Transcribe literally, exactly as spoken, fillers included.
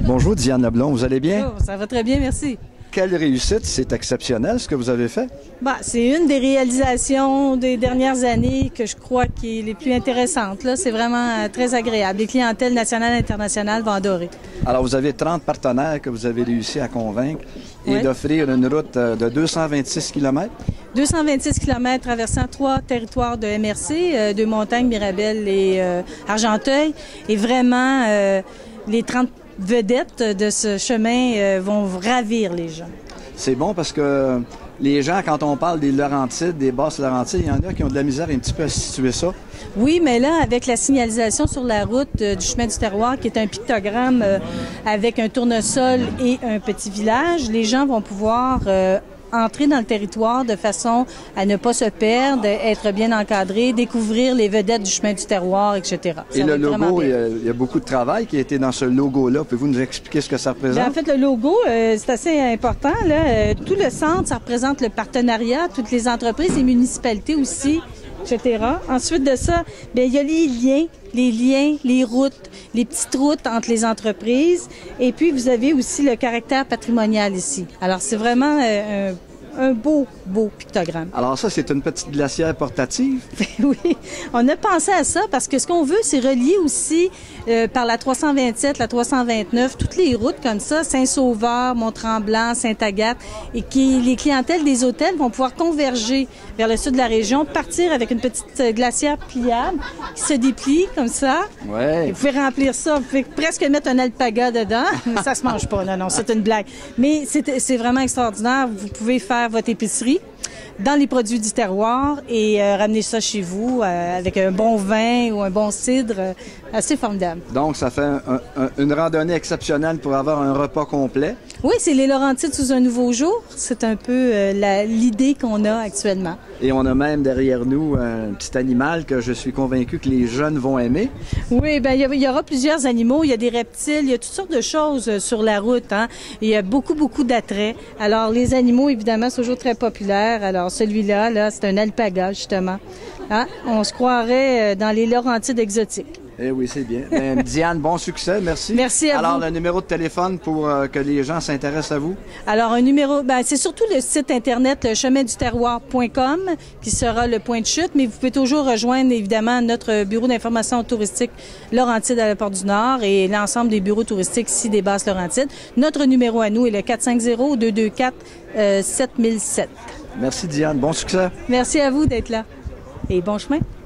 Bonjour Diane Leblond, vous allez bien? Bonjour, ça va très bien, merci. Quelle réussite, c'est exceptionnel ce que vous avez fait. Bah, c'est une des réalisations des dernières années que je crois qui est les plus intéressantes. Là, c'est vraiment euh, très agréable. Les clientèles nationales et internationales vont adorer. Alors, vous avez trente partenaires que vous avez réussi à convaincre et Oui. d'offrir une route euh, de deux cent vingt-six kilomètres. deux cent vingt-six kilomètres traversant trois territoires de M R C, euh, deux montagnes, Mirabel et euh, Argenteuil. Et vraiment, euh, les trente vedettes de ce chemin euh, vont ravir les gens. C'est bon parce que les gens, quand on parle des Laurentides, des Basses Laurentides, il y en a qui ont de la misère un petit peu à situer ça. Oui, mais là, avec la signalisation sur la route euh, du chemin du terroir, qui est un pictogramme euh, avec un tournesol et un petit village, les gens vont pouvoir euh, entrer dans le territoire de façon à ne pas se perdre, être bien encadré, découvrir les vedettes du chemin du terroir, et cetera. Et le logo, il y, a, il y a beaucoup de travail qui a été dans ce logo-là. Pouvez-vous nous expliquer ce que ça représente? Bien, en fait, le logo, euh, c'est assez important. Là. Euh, tout le centre, ça représente le partenariat, toutes les entreprises, les municipalités aussi, et cetera. Ensuite de ça, bien, il y a les liens, les liens, les routes, les petites routes entre les entreprises. Et puis, vous avez aussi le caractère patrimonial ici. Alors, c'est vraiment euh, un un beau, beau pictogramme. Alors ça, c'est une petite glacière portative? Oui, on a pensé à ça parce que ce qu'on veut, c'est relier aussi euh, par la trois cent vingt-sept, la trois cent vingt-neuf, toutes les routes comme ça, Saint-Sauveur, Mont-Tremblant, Sainte-Agathe, et qui les clientèles des hôtels vont pouvoir converger vers le sud de la région, partir avec une petite glacière pliable qui se déplie comme ça. Ouais. Vous pouvez remplir ça, vous pouvez presque mettre un alpaga dedans, mais ça se mange pas, non, non, c'est une blague. Mais c'est, c'est vraiment extraordinaire, vous pouvez faire votre épicerie dans les produits du terroir et euh, ramener ça chez vous euh, avec un bon vin ou un bon cidre, euh, assez formidable. Donc, ça fait un, un, une randonnée exceptionnelle pour avoir un repas complet. Oui, c'est les Laurentides sous un nouveau jour. C'est un peu euh, la, l'idée qu'on a actuellement. Et on a même derrière nous un petit animal que je suis convaincu que les jeunes vont aimer. Oui, bien, il y, y aura plusieurs animaux. Il y a des reptiles, il y a toutes sortes de choses sur la route. Hein. Il y a beaucoup, beaucoup d'attraits. Alors, les animaux, évidemment, sont toujours très populaires. Alors, celui-là, là, c'est un alpaga, justement. Hein? On se croirait dans les Laurentides exotiques. Eh oui, c'est bien. Ben, Diane, bon succès, merci. Merci à Alors, vous. Alors, le numéro de téléphone pour euh, que les gens s'intéressent à vous? Alors, un numéro, ben, c'est surtout le site Internet chemin du terroir point com qui sera le point de chute, mais vous pouvez toujours rejoindre, évidemment, notre bureau d'information touristique Laurentides à la Porte du Nord et l'ensemble des bureaux touristiques ici des Basses-Laurentides. Notre numéro à nous est le quatre cinq zéro, deux deux quatre, sept mille sept. Merci, Diane. Bon succès. Merci à vous d'être là et bon chemin.